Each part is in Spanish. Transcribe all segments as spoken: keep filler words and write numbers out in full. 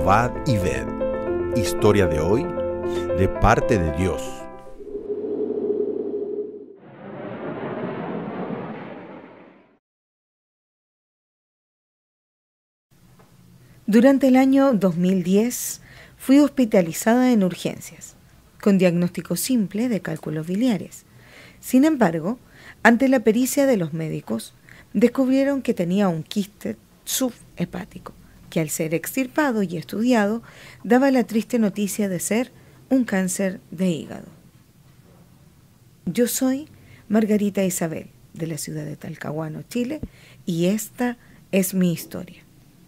Probad y ved. Historia de hoy, de parte de Dios. Durante el año dos mil diez fui hospitalizada en urgencias, con diagnóstico simple de cálculos biliares. Sin embargo, ante la pericia de los médicos, descubrieron que tenía un quiste subhepático, que al ser extirpado y estudiado, daba la triste noticia de ser un cáncer de hígado. Yo soy Margarita Isabel, de la ciudad de Talcahuano, Chile, y esta es mi historia.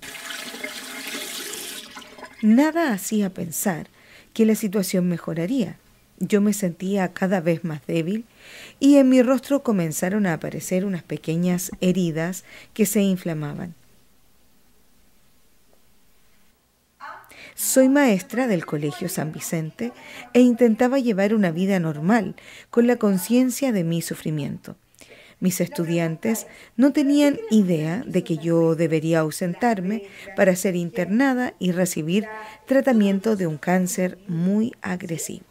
Nada hacía pensar que la situación mejoraría. Yo me sentía cada vez más débil y en mi rostro comenzaron a aparecer unas pequeñas heridas que se inflamaban. Soy maestra del Colegio San Vicente e intentaba llevar una vida normal con la conciencia de mi sufrimiento. Mis estudiantes no tenían idea de que yo debería ausentarme para ser internada y recibir tratamiento de un cáncer muy agresivo.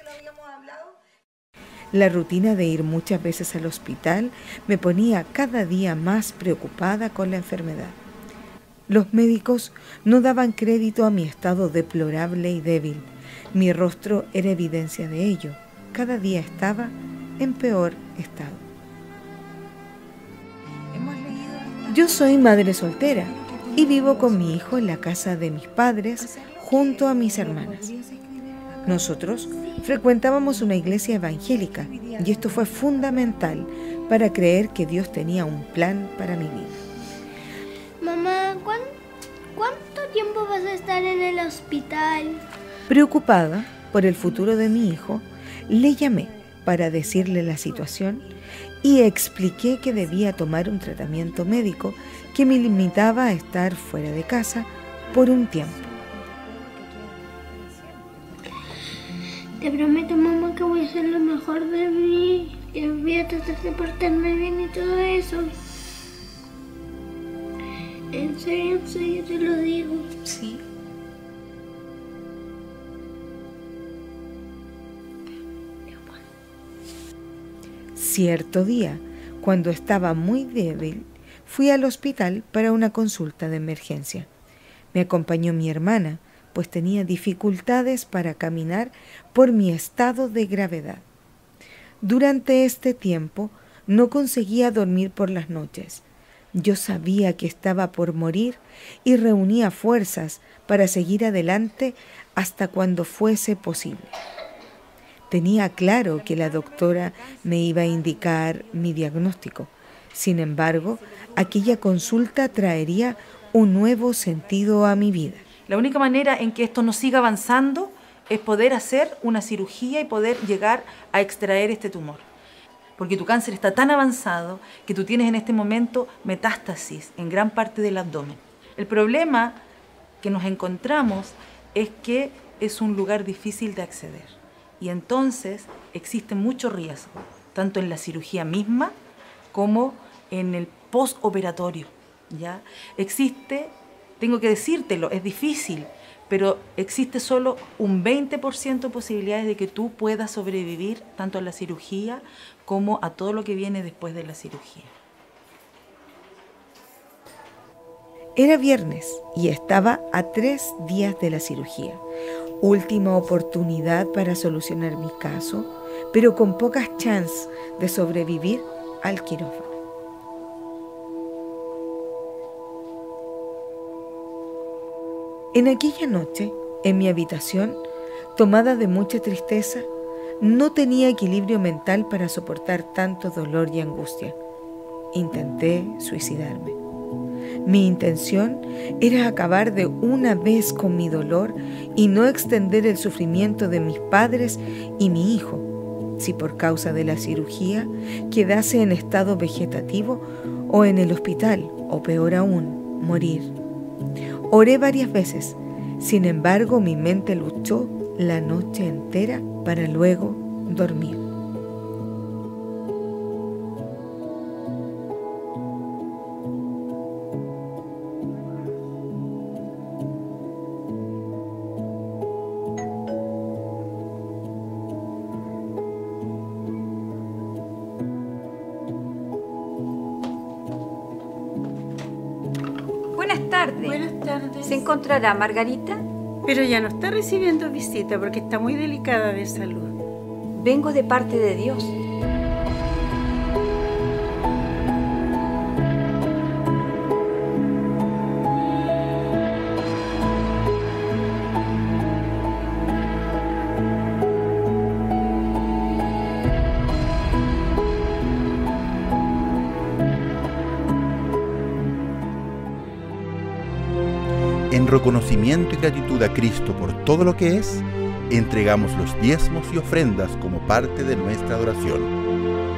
La rutina de ir muchas veces al hospital me ponía cada día más preocupada con la enfermedad. Los médicos no daban crédito a mi estado deplorable y débil. Mi rostro era evidencia de ello. Cada día estaba en peor estado. Yo soy madre soltera y vivo con mi hijo en la casa de mis padres junto a mis hermanas. Nosotros frecuentábamos una iglesia evangélica y esto fue fundamental para creer que Dios tenía un plan para mi vida. Mamá, ¿cuán, ¿cuánto tiempo vas a estar en el hospital? Preocupada por el futuro de mi hijo, le llamé para decirle la situación y expliqué que debía tomar un tratamiento médico que me limitaba a estar fuera de casa por un tiempo. Te prometo, mamá, que voy a hacer lo mejor de mí, que voy a tratar de portarme bien y todo eso. En serio, en serio te lo digo. Sí. Cierto día, cuando estaba muy débil, fui al hospital para una consulta de emergencia. Me acompañó mi hermana, pues tenía dificultades para caminar por mi estado de gravedad. Durante este tiempo no conseguía dormir por las noches. Yo sabía que estaba por morir y reunía fuerzas para seguir adelante hasta cuando fuese posible. Tenía claro que la doctora me iba a indicar mi diagnóstico. Sin embargo, aquella consulta traería un nuevo sentido a mi vida. La única manera en que esto no siga avanzando es poder hacer una cirugía y poder llegar a extraer este tumor. Porque tu cáncer está tan avanzado que tú tienes en este momento metástasis en gran parte del abdomen. El problema que nos encontramos es que es un lugar difícil de acceder. Y entonces existe mucho riesgo, tanto en la cirugía misma como en el postoperatorio, ¿ya? Existe, tengo que decírtelo, es difícil, pero existe solo un veinte por ciento de posibilidades de que tú puedas sobrevivir tanto a la cirugía como a todo lo que viene después de la cirugía. Era viernes y estaba a tres días de la cirugía. Última oportunidad para solucionar mi caso, pero con pocas chances de sobrevivir al quirófano. En aquella noche, en mi habitación, tomada de mucha tristeza, no tenía equilibrio mental para soportar tanto dolor y angustia. Intenté suicidarme. Mi intención era acabar de una vez con mi dolor y no extender el sufrimiento de mis padres y mi hijo, si por causa de la cirugía quedase en estado vegetativo o en el hospital, o peor aún, morir. Oré varias veces, sin embargo mi mente luchó la noche entera para luego dormir. tardes. ¿Se encontrará Margarita? Pero ya no está recibiendo visita porque está muy delicada de salud. Vengo de parte de Dios. En reconocimiento y gratitud a Cristo por todo lo que es, entregamos los diezmos y ofrendas como parte de nuestra adoración.